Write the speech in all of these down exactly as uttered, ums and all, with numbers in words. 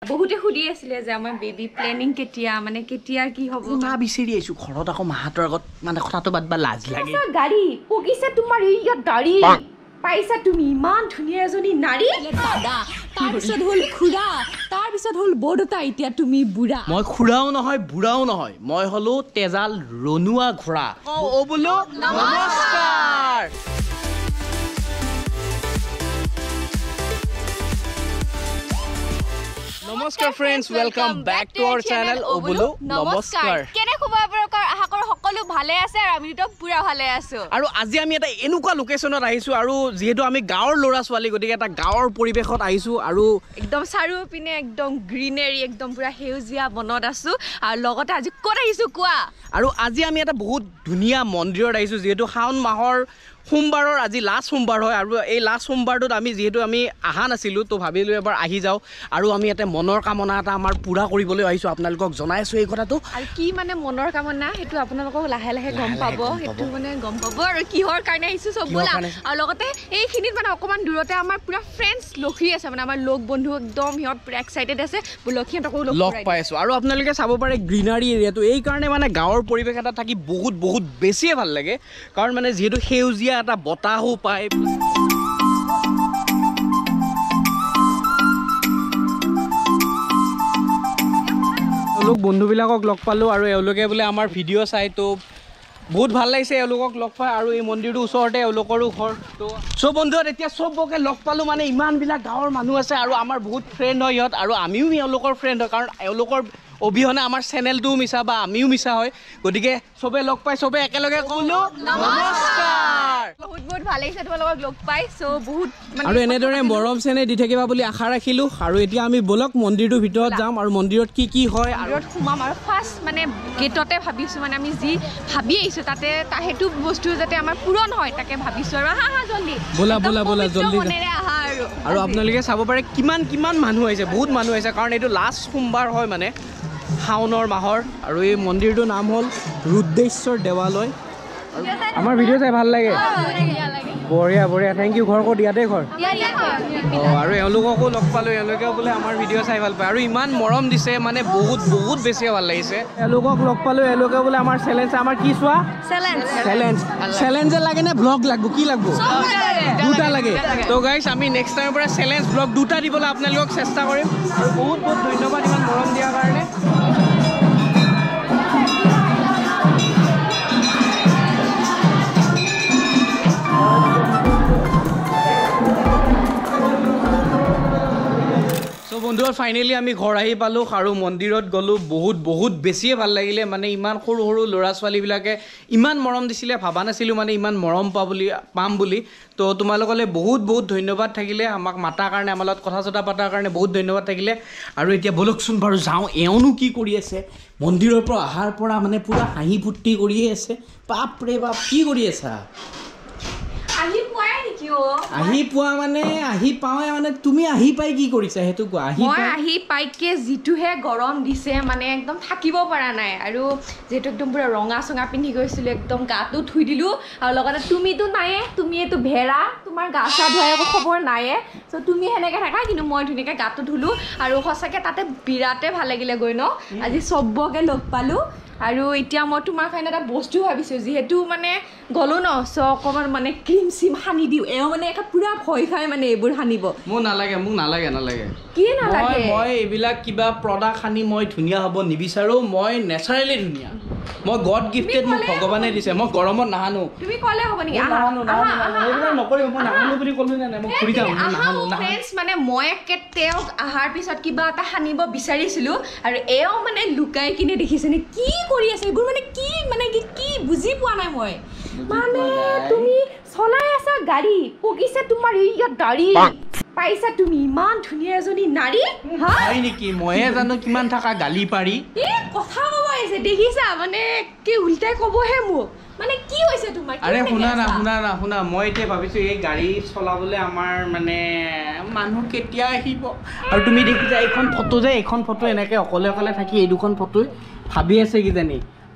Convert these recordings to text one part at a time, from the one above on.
বহুতে সুধি আছিলে যে আমাৰ বেবি প্লেনিং কেতিয়া মানে কেতিয়া কি হ'ব না বিচাৰি আইছো ঘৰত আকৌ মাহাতৰ আগত মানে কথাটো বাদবা লাজ লাগে গাড়ী পকিছে তোমাৰ এই দাড়ি পাইছা তুমি ইমান ধুনীয়া এজনী নাৰী দাদা তাৰ পিছত হ'ল খুৰা তাৰ পিছত হ'ল বড়তা এতিয়া তুমি বুঢ়া মই খুৰাও নহয় বুঢ়াও নহয় মই হলো তেজাল ৰনুৱা ঘোঁৰা অ বোলো নমস্কাৰ নমস্কাৰ friends welcome back to our channel ও বোলো নমস্কাৰ কেনে খবৰ আপোনালোকৰ আশা কৰো সকলো ভালে আছে আৰু আমিতো পুৰা ভালে আছো আৰু আজি আমি এটা এনেকুৱা লোকেশনত আহিছো আৰু যেহেতু আমি গাঁৱৰ ল'ৰা ছোৱালী গতিকে এটা গাঁৱৰ পৰিৱেশত আহিছো আৰু একদম চাৰু পিনে একদম গ্ৰীনাৰী একদম পুৰা সেউজীয়া বনত আছো আৰু লগতে আজি ক'ত আহিছো কোৱা আৰু আজি আমি এটা বহুত ধুনীয়া মন্দিৰত আহিছো যেহেতু শাওন মাহৰ সোমবাৰৰ আজি লাষ্ট সোমবাৰ হয় আৰু এই লাষ্ট সোমবাৰটোত আমি যেহেতু আমি আহা নাছিলোঁ তো ভাবিলোঁ এবাৰ আহি যাওঁ আৰু আমি এটা মনৰ কামনা এটা আমাৰ পূৰা কৰিবলৈ আহিছোঁ আপোনালোকক জনাই আছোঁ এই কথাটো আৰু কি মানে মনৰ কামনা সেইটো আপোনালোকক লাহে লাহে গম পাব সেইটো মানে গম পাব আৰু কিহৰ কাৰণে আহিছোঁ চব বোলা আৰু লগতে এইখিনিত মানে অকণমান দূৰতে আমাৰ পুৰা ফ্ৰেণ্ডছ লখি আছে মানে আমাৰ লগ বন্ধু একদম সিহঁত পুৰা এক্সাইটেড আছে লখিহঁতকো লগ পাই আছোঁ আৰু আপোনালোকে চাব পাৰে গ্ৰীনাৰী এৰিয়াটো এইকাৰণে মানে গাঁৱৰ পৰিৱেশ এটা থাকি বহুত বহুত বেছিয়ে ভাল লাগে কাৰণ মানে যিহেতু সেউজীয়া এটা বতাহো পায় এওঁলোক বন্ধুবিলাকক লগ পালোঁ আৰু এওঁলোকে বোলে আমাৰ ভিডিঅ' চাই তো বহুত ভাল লাগিছে এওঁলোকক লগ পাই আৰু এই মন্দিৰটোৰ ওচৰতে এওঁলোকৰো ঘৰ তো চব বন্ধুত এতিয়া চবকে লগ পালোঁ মানে ইমানবিলাক গাঁৱৰ মানুহ আছে আৰু আমাৰ বহুত ফ্ৰেণ্ড হয় ইহঁত আৰু আমিও এওঁলোকৰ ফ্ৰেণ্ড হয় কাৰণ এওঁলোকৰ অবিহনে আমাৰ চেনেলটোও মিছা বা আমিও মিছা হয় গতিকে চবে লগ পাই চবে একেলগে ক'লো নমস্কাৰ বহুত বহুত ভাল লাগিছে তোমালোকক লগ পাই চ' বহুত আৰু এনেদৰে মৰম চেনেহ দি থাকিবা বুলি আশা ৰাখিলোঁ আৰু এতিয়া আমি বলক মন্দিৰটোৰ ভিতৰত যাম আৰু মন্দিৰত কি কি হয় আৰু সোমাম আৰু ফাৰ্ষ্ট মানে গেটতে ভাবিছোঁ মানে আমি যি ভাবি আহিছোঁ তাতে সেইটো বস্তু যাতে আমাৰ পূৰণ হয় তাকে ভাবিছোঁ আৰু আহা আহা জল্দি ব'লা ব'লা ব'লা জল্দি মনেৰে আহা আৰু আৰু আপোনালোকে চাব পাৰে কিমান কিমান মানুহ আহিছে বহুত মানুহ আহিছে কাৰণ এইটো লাষ্ট সোমবাৰ হয় মানে শাওনৰ মাহৰ আৰু এই মন্দিৰটোৰ নাম হ'ল ৰুদ্ৰেশ্বৰ দেৱালয় আমাৰ ভিডিঅ' চাই ভাল লাগে বঢ়িয়া বঢ়িয়া থেংক ইউ ঘৰ ক'ত ইয়াতে ঘৰ অঁ আৰু এওঁলোককো লগ পালোঁ এওঁলোকেও বোলে আমাৰ ভিডিঅ' চাই ভাল পায় আৰু ইমান মৰম দিছে মানে বহুত বহুত বেছিয়ে ভাল লাগিছে এওঁলোকক লগ পালোঁ এওঁলোকে বোলে আমাৰ চেলেঞ্জ আমাৰ কি চোৱা চেলেঞ্জ চেলেঞ্জে লাগে নে ভ্লগ লাগব কি লাগব দুটা লাগে তো গাইজ আমি নেক্সট টাইমৰ পৰা চেলেঞ্জ ভ্লগ দুটা দিবলৈ আপোনালোকক চেষ্টা কৰিম আৰু বহুত বহুত ধন্যবাদ ইমান মৰম দিয়াৰ কাৰণে বন্ধুত ফাইনেলি আমি ঘৰ আহি পালোঁ আৰু মন্দিৰত গ'লোঁ বহুত বহুত বেছিয়ে ভাল লাগিলে মানে ইমান সৰু সৰু ল'ৰা ছোৱালীবিলাকে ইমান মৰম দিছিলে ভাবা নাছিলোঁ মানে ইমান মৰম পা বুলি পাম বুলি তো তোমালোকলৈ বহুত বহুত ধন্যবাদ থাকিলে আমাক মাতাৰ কাৰণে আমাৰ লগত কথা চথা পতাৰ কাৰণে বহুত ধন্যবাদ থাকিলে আৰু এতিয়া বলকচোন বাৰু যাওঁ এওঁনো কি কৰি আছে মন্দিৰৰ পৰা অহাৰ পৰা মানে পূৰা হাঁহি ফূৰ্তি কৰিয়ে আছে বাপৰে বাপ কি কৰি আছা আহি পোৱাই নেকি অ আহি পোৱা মানে আহি পাওঁৱে মানে তুমি আহি পাই কি কৰিছা সেইটো কোৱা আহি মই আহি পাইকে যিটোহে গৰম দিছে মানে একদম থাকিব পৰা নাই আৰু যেহেতু একদম পুৰা ৰঙা চঙা পিন্ধি গৈছিলোঁ একদম গাটো ধুই দিলোঁ আৰু লগতে তুমিতো নায়ে তুমি এইটো ভেড়া তোমাৰ গা চা ধুৱাই একো খবৰ নায়ে চ' তুমি সেনেকৈ থাকা কিন্তু মই ধুনীয়াকৈ গাটো ধুলোঁ আৰু সঁচাকৈ তাতে বিৰাটেই ভাল লাগিলে গৈ ন আজি চবকে লগ পালোঁ আৰু এতিয়া মই তোমাৰ কাৰণে এটা বস্তু ভাবিছোঁ যিহেতু মানে গ'লোঁ ন চ' অকণমান মানে ক্ৰীম চিম সানি দিওঁ এওঁ মানে একে পূৰা ভয় খাই মানে এইবোৰ সানিব মোক নালাগে মোক নালাগে নালাগে কি নালাগে মই এইবিলাক কিবা প্ৰডাক্ট সানি মই ধুনীয়া হ'ব নিবিচাৰোঁ মই নেচাৰেলি ধুনীয়া মই গড গিফ্টেড মোক ভগৱানে দিছে মই গৰমত নাহানো তুমি ক'লে হ'ব নেকি নাহানো এইবিলাক নকৰিব মই নাহানো বুলি ক'লো নে নাই মই ঘূৰি যাওঁ নাহানো ফ্ৰেণ্ডছ মানে মই একে তেওঁক অহাৰ পিছত কিবা এটা সানিব বিচাৰিছিলোঁ আৰু এওঁ মানে লুকাই কিনে দেখিছেনে কি কৰি আছে এইবোৰ মানে কি মানে কি কি বুজি পোৱা নাই মই মানে তুমি চলাই আছা গাড়ী পকিছে তোমাৰ এই দাড়ি পাইছা তুমি ইমান ধুনীয়া এজনী নাৰী হয় নেকি মইহে জানো কিমান থকা গালি পাৰি এই কথা ক'ব আহিছে দেখিছা মানে কি উল্টাই ক'বহে মোক মানে কি হৈছে তোমাৰ আৰে শুনা না শুনা না শুনা মই এতিয়া ভাবিছোঁ এই গাড়ী চলাবলৈ আমাৰ মানে মানুহ কেতিয়া আহিব আৰু তুমি দেখিছা এইখন ফটো যে এইখন ফটো এনেকৈ অকলে অকলে থাকি এই দুখন ফটোই ভাবি আছে কিজানি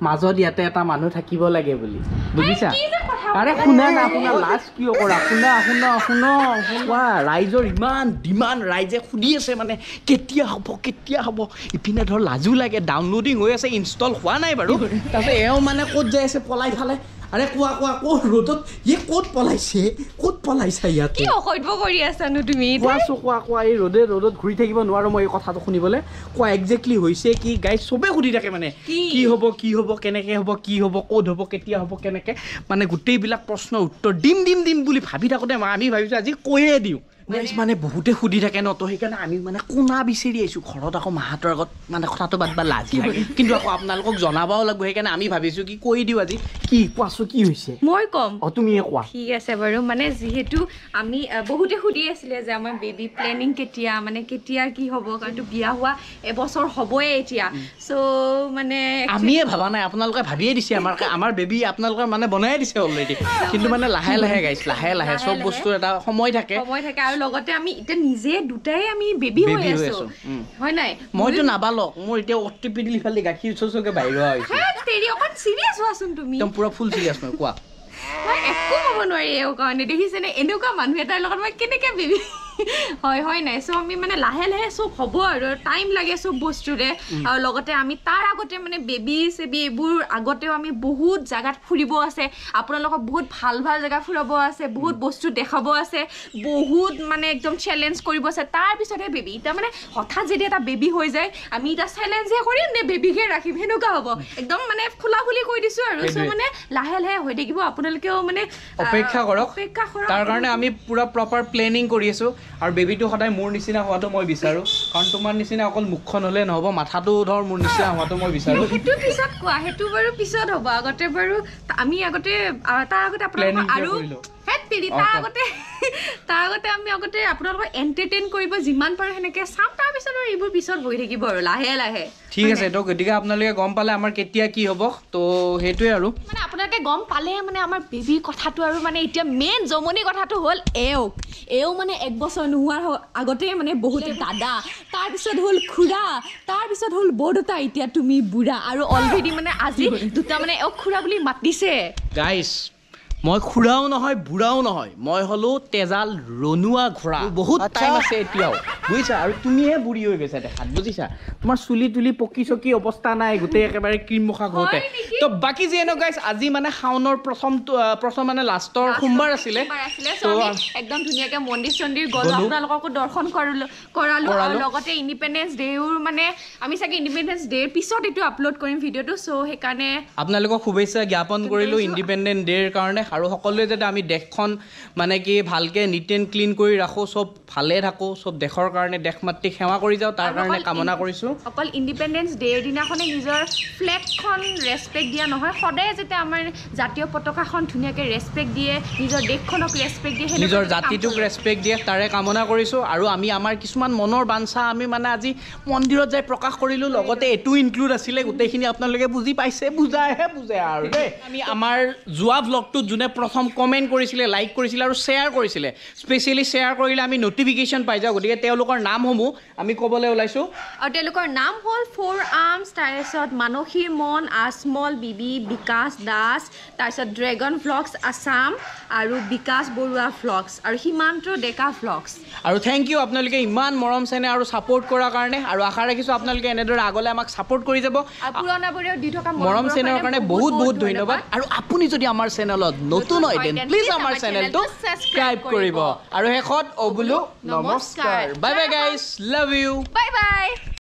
মাজত ইয়াতে এটা মানুহ থাকিব লাগে বুলি বুজিছা আৰে শুনা না শুনা লাজ কিয় কৰা শুনা শুনা শুনা শুনা ৰাইজৰ ইমান ডিমাণ্ড ৰাইজে সুধি আছে মানে কেতিয়া হ'ব কেতিয়া হ'ব ইপিনে ধৰ লাজো লাগে ডাউনলোডিং হৈ আছে ইনষ্টল হোৱা নাই বাৰু তাৰপিছত এওঁ মানে ক'ত যাই আছে পলাই ফালে আৰে কোৱা কোৱা ক'ত ৰ'দত ইয়ে ক'ত পলাইছে ক'ত পলাইছা ইয়াতে কি অসভ্য কৰি আছানো তুমি কোৱাছো কোৱা কোৱা এই ৰ'দে ৰ'দত ঘূৰি থাকিব নোৱাৰো মই এই কথাটো শুনিবলৈ কোৱা একজেক্টলি হৈছে কি গাইজ চবে সুধি থাকে মানে কি হ'ব কি হ'ব কেনেকৈ হ'ব কি হ'ব ক'ত হ'ব কেতিয়া হ'ব কেনেকৈ মানে গোটেইবিলাক প্ৰশ্নৰ উত্তৰ দিম দিম দিম বুলি ভাবি থাকোঁতে আমি ভাবিছোঁ আজি কৈয়ে দিওঁ মানে বহুতে সুধি থাকে ন তো সেইকাৰণে আমি মানে কোনা বিচাৰি আহিছোঁ ঘৰত আকৌ মাহঁতৰ আগত মানে কথাটো বাদ বা লাজ লাগে কিন্তু আকৌ আপোনালোকক জনাবও লাগিব সেইকাৰণে আমি ভাবিছোঁ কি কৈ দিওঁ আজি কি কোৱাছো কি হৈছে মই কম অঁ তুমিয়ে কোৱা ঠিক আছে বাৰু মানে যিহেতু আমি বহুতে সুধি আছিলে যে আমাৰ বেবী প্লেনিং কেতিয়া মানে কেতিয়া কি হ'ব কাৰণটো বিয়া হোৱা এবছৰ হ'বই এতিয়া চ' মানে আমিয়ে ভাবা নাই আপোনালোকে ভাবিয়ে দিছে আমাৰ আমাৰ বেবী আপোনালোকৰ মানে বনাই দিছে অলৰেডি কিন্তু মানে লাহে লাহে গাইছ লাহে লাহে চব বস্তু এটা সময় থাকে সময় থাকে আৰু লগতে আমি এতিয়া নিজে দুটাই আমি বেবী হৈ আছো হয় নাই মইতো নাবালক মোৰ এতিয়া অটিপি দিলি ফালি গাখীৰ চচকে বাহিৰ হোৱা হৈছে তেৰি অকণ চিৰিয়াছ হোৱাচোন তুমি একদম পুৰা ফুল চিৰিয়াছ মই কোৱা মই একো ক'ব নোৱাৰি এওঁ কাৰণে দেখিছেনে এনেকুৱা মানুহ এটাৰ লগত মই কেনেকৈ বেবী হয় হয় নাই চ' আমি মানে লাহে লাহে চব হ'ব আৰু টাইম লাগে চব বস্তুৰে আৰু লগতে আমি তাৰ আগতে মানে বেবী চেবি এইবোৰ আগতেও আমি বহুত জেগাত ফুৰিব আছে আপোনালোকক বহুত ভাল ভাল জেগা ফুৰাব আছে বহুত বস্তু দেখাব আছে বহুত মানে একদম চেলেঞ্জ কৰিব আছে তাৰপিছতহে বেবী এতিয়া মানে হঠাৎ যদি এটা বেবী হৈ যায় আমি এতিয়া চেলেঞ্জহে কৰিম নে বেবীকে ৰাখিম সেনেকুৱা হ'ব একদম মানে খোলা খুলি কৈ দিছোঁ আৰু চ' মানে লাহে লাহে হৈ থাকিব আপোনালোকেও মানে অপেক্ষা কৰক অপেক্ষা কৰক তাৰ কাৰণে আমি পুৰা প্ৰপাৰ প্লেনিং কৰি আছোঁ আৰু বেবীটো সদায় মোৰ নিচিনা হোৱাটো মই বিচাৰোঁ কাৰণ তোমাৰ নিচিনা অকল মুখখন হ'লে নহ'ব মাথাটো ধৰ মোৰ নিচিনা হোৱাটো মই বিচাৰোঁ সেইটো পিছত কোৱা সেইটো বাৰু পিছত হ'ব আগতে বাৰু আমি আগতে তাৰ আগতে আপোনালোকক আৰু হেৰি তাৰ আগতে তাৰ আগতে আমি আগতে আপোনালোকক এণ্টাৰটেইন কৰিব যিমান পাৰোঁ সেনেকৈ চাম তাৰপিছত আৰু এইবোৰ পিছত হৈ থাকিব আৰু লাহে লাহে ঠিক আছে তো গতিকে আপোনালোকে গম পালে আমাৰ কেতিয়া কি হ'ব তো সেইটোৱে আৰু মানে আপোনালোকে গম পালে মানে আমাৰ বেবীৰ কথাটো আৰু মানে এতিয়া মেইন জমনি কথাটো হ'ল এওক এও মানে এক বছৰ নোহোৱাৰ আগতে মানে বহুতে দাদা তাৰপিছত হ'ল খুৰা তাৰপিছত হ'ল বৰদেউতা এতিয়া তুমি বুঢ়া আৰু অলৰেডি মানে আজি দুটা মানে এওক খুৰা বুলি মাতিছে গাইজ মই খুৰাও নহয় বুঢ়াও নহয় মই হ'লো তেজাল ৰনুৱা ঘোঁৰা বহুত টাইম আছে এতিয়াও বুজিছা আৰু তুমিহে বুঢ়ী হৈ গৈছা দেখাত বুজিছা তোমাৰ চুলি তুলি পকি চকি অৱস্থা নাই গোটেই একেবাৰে ক্ৰীম মুখা ঘৰতে তো বাকী যি এনেকুৱা গাইজ আজি মানে শাওনৰ প্ৰথম প্ৰথম মানে লাষ্টৰ সোমবাৰ আছিলে তো একদম ধুনীয়াকৈ মন্দিৰ চন্দিৰ গ'লো আপোনালোককো দৰ্শন কৰালো কৰালো আৰু লগতে ইণ্ডিপেণ্ডেঞ্চ ডে'ৰ মানে আমি চাগে ইণ্ডিপেণ্ডেঞ্চ ডে'ৰ পিছত এইটো আপলোড কৰিম ভিডিঅ'টো চ' সেইকাৰণে আপোনালোকক শুভেচ্ছা জ্ঞাপন কৰিলোঁ ইণ্ডিপেণ্ডেঞ্চ ডে'ৰ কাৰণে আৰু সকলোৱে যাতে আমি দেশখন মানে কি ভালকৈ নিট এণ্ড ক্লিন কৰি ৰাখোঁ চব ভালে থাকোঁ চব দেশৰ কাৰণে দেশ মাতৃক সেৱা কৰি যাওঁ তাৰ কাৰণে কামনা কৰিছোঁ অকল ইণ্ডিপেণ্ডেঞ্চ ডে'ৰ দিনাখনে নিজৰ ফ্লেগখন ৰেচপেক্ট দিয়া নহয় সদায় যাতে আমাৰ জাতীয় পতাকাখন ধুনীয়াকৈ ৰেচপেক্ট দিয়ে নিজৰ দেশখনক ৰেচপেক্ট দিয়ে নিজৰ জাতিটোক ৰেচপেক্ট দিয়ে তাৰে কামনা কৰিছোঁ আৰু আমি আমাৰ কিছুমান মনৰ বাঞ্ছা আমি মানে আজি মন্দিৰত যাই প্ৰকাশ কৰিলোঁ লগতে এইটো ইনক্লুড আছিলে গোটেইখিনি আপোনালোকে বুজি পাইছে বুজাইহে বুজে আৰু দেই আমি আমাৰ যোৱা ভ্লগটোত যোনে প্ৰথম কমেণ্ট কৰিছিলে লাইক কৰিছিলে আৰু শ্বেয়াৰ কৰিছিলে স্পেচিয়েলি শ্বেয়াৰ কৰিলে আমি নটিফিকেশ্যন পাই যাওঁ গতিকে তেওঁলোকৰ নামসমূহ আমি ক'বলৈ ওলাইছোঁ আৰু তেওঁলোকৰ নাম হ'ল ফ'ৰ আৰ্মছ তাৰপিছত মানসীৰ মন আজমল বিবি বিকাশ দাস তাৰপিছত ড্ৰেগন ভ্লগছ আছাম আৰু বিকাশ বৰুৱা ভ্লগছ আৰু সীমান্ত ডেকা ভ্লগছ আৰু থেংক ইউ আপোনালোকে ইমান মৰম চেনেহ আৰু ছাপোৰ্ট কৰাৰ কাৰণে আৰু আশা ৰাখিছোঁ আপোনালোকে এনেদৰে আগলৈ আমাক ছাপোৰ্ট কৰি যাব পুৰণাবোৰেও দি থকা মৰম চেনেহৰ কাৰণে বহুত বহুত ধন্যবাদ আৰু আপুনি যদি আমাৰ চেনেলত নতুন হয় দেন প্লিজ আমাৰ চেনেলটো সাবস্ক্ৰাইব কৰিব আৰু শেষত অ বোলো নমস্কাৰ bye bye guys love you bye bye